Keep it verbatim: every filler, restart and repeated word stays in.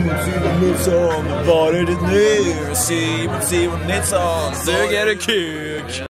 Simon, Simon Nilsson, var är det nu? Simon, Simon Nilsson, suger du kuk?